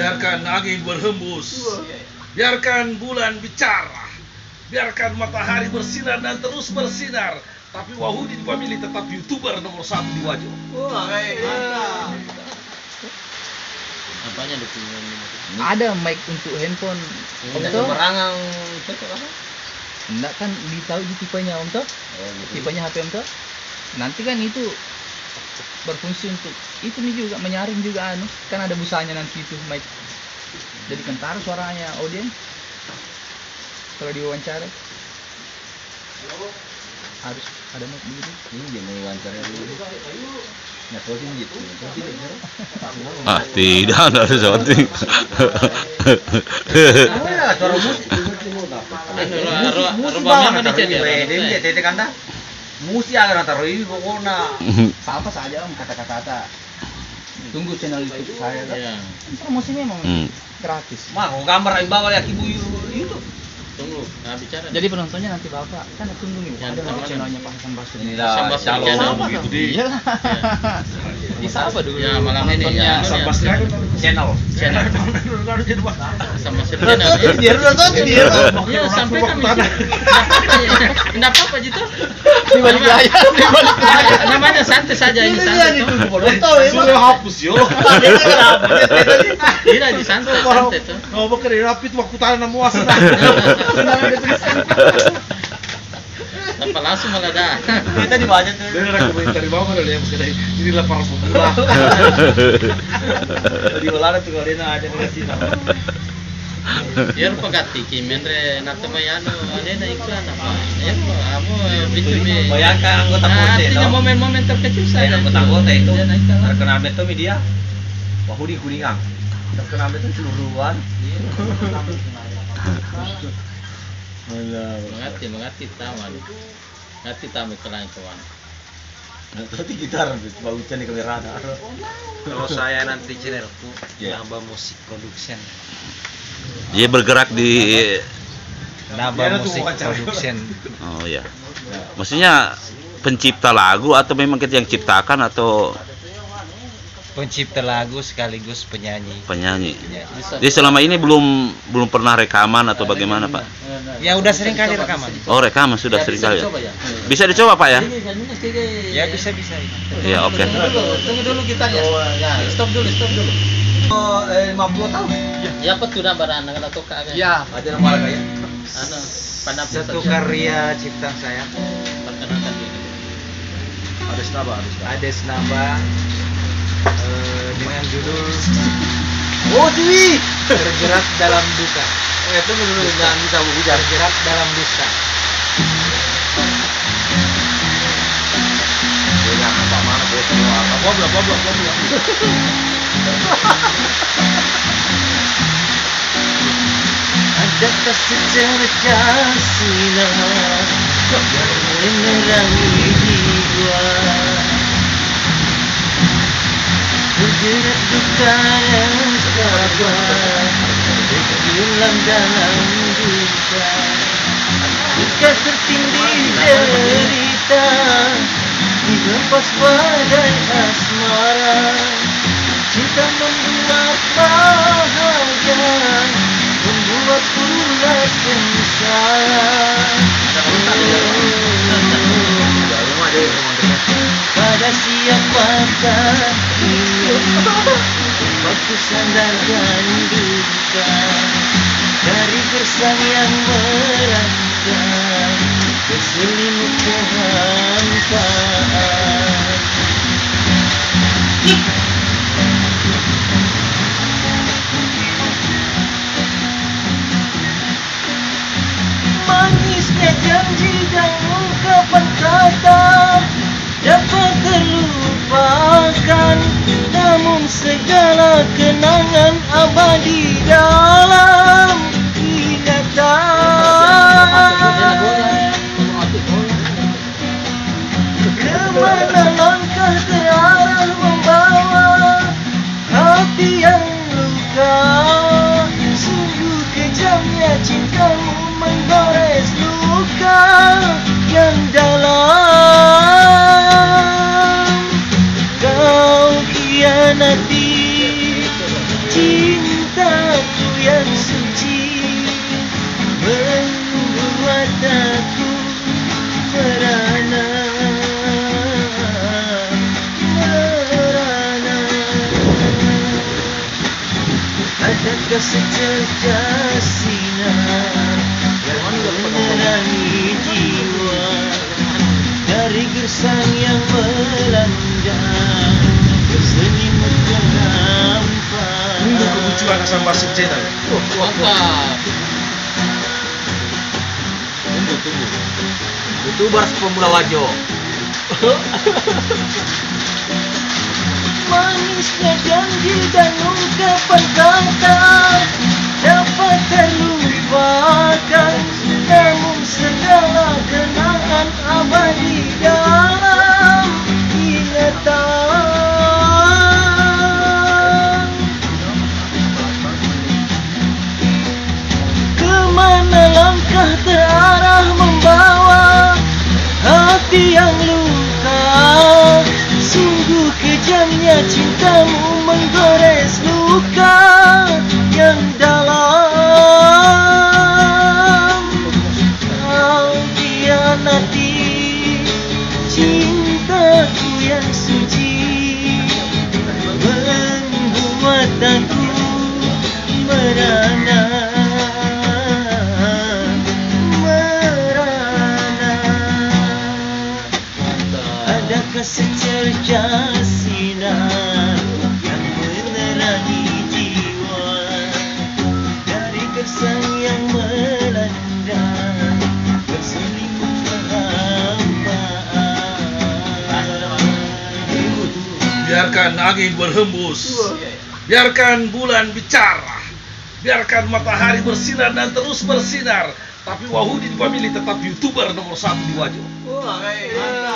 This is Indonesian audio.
Biarkan angin berhembus, biarkan bulan bicara, biarkan matahari bersinar dan terus bersinar. Tapi Wahyudi memilih tetap YouTuber nomor 1 di Wajo. Apanya dukungan? Ada mic untuk handphone. Om toh? Sembarangan cocok apa? Enggak kan ditahu di tipenya Om toh? Tipenya HP Om toh? Nanti kan itu berfungsi untuk itu nih juga menyaring juga kan ada busanya nanti itu mic. Jadi kentar suaranya audien kalau diwawancara harus ada mic begitu. Ini dia mau wawancara dulu. Nah, closing gitu. Tidak ada sesuatu. Suara musik. Musik banget tete kanta. Musik agak taruh ini pokoknya. Apa saja Om kata-kata. Tunggu channel YouTube saya. Iya. Promosinya memang gratis. Mah, gambar yang bawa lihat ibu itu. Tunggu, bicara. Jadi penontonnya nanti Bapak kan tunggu nih. Ada nanti channelnya Pak Hasan Basri. Inilah calon begitu deh. Iya. Bisa apa dulu? Ya, malam ini ya. Hasan Basri Channel. sama Dia udah tahu dia. Ya sampai kami. Enggak apa-apa gitu. Di balik layar, di balik layar. Namanya santai saja ini santai. Sudah hapus yo. Tidak di santai tuh. Kalau bekerja rapid waktu tanah muasa. Tanpa langsung malah dah. Kita dibaca tuh. Dari komentar di bawah ada yang kedai. Inilah para pemula. Di ulara tuh kalau dia ada di sini. Ya rupa gati kimendre natamayano ada iklan apa. Ya kamu bicu bi. Bayangkan anggota komite Artinya itu. momen-momen terkecil saja. Anggota komite itu terkenal itu media. Wahyudi Kuningan. Terkenal itu seluruhan. Mengerti tawan. Ngerti tamu kawan. Nanti gitar bau hujan di kamera. Kalau saya nanti channelku Naba Musik Production. Dia bergerak di Naba Musik Production. oh ya. Maksudnya pencipta lagu atau memang kita yang ciptakan atau Pencipta lagu sekaligus penyanyi. penyanyi? Dia selama ini belum pernah rekaman atau bagaimana, Pak? Ya udah sering kali rekaman. Oh, rekaman sudah sering kali. Ya. Bisa dicoba, Pak ya? Ya bisa. Ya, oke. Tunggu dulu gitarnya. Ya, stop dulu. Oh, 50 tahun. Ya apa tuh dah barang anak atau kagak? Ya, Ada nama lagi ya. Anu, pandang satu karya cipta saya. perkenalkan diri. Ada Naba dengan judul Oh, Dewi. Terjerat dalam duka. Tunggu dulu, jangan bisa bicara. Terjerat dalam duka. Adakah secerca sinar yang menerangi jiwa, terjerat duka dan sabar, tenggelam dalam duka, jika tertindih derita, dilepas badai asmara, cinta membuat bahagia, membuat pula sengsara. Pada siapakah ini waktu sandarkan duka, dari gersang yang merangkak ke selimut kehampaan. Manisnya janji dan ungkapan kata dapat terlupakan, namun segala kenangan abadi dalam ingatan. Kemana langkah terarah membawa hati yang luka, sungguh kejamnya cintamu menggores luka yang dalam. Kau hianati cinta suci membuat aku merana. Adakah secercah sinar yang menerangi jiwa dari gersang yang melanda berselimut kehampa. Tunggu kemunculan Hasan Basir Channel. Mantap. Tunggu. YouTuber pemula Wajo. Manisnya janji dan ungkapan kata dapat terlupakan, namun segala kenangan abadi dalam ingatan. Kemana langkah terarah membawa hati yang luka? Sungguh kejamnya cintamu menggores luka yang dalam. Kau hianati cintaku yang suci, membuat aku merana. Adakah secercah sinar yang menerangi jiwa dari gersang yang melanda berselimut kehampaan? Biarkan angin berhembus, biarkan bulan bicara, biarkan matahari bersinar dan terus bersinar. Tapi Wahyudi dipilih tetap YouTuber nomor 1 di Wajo.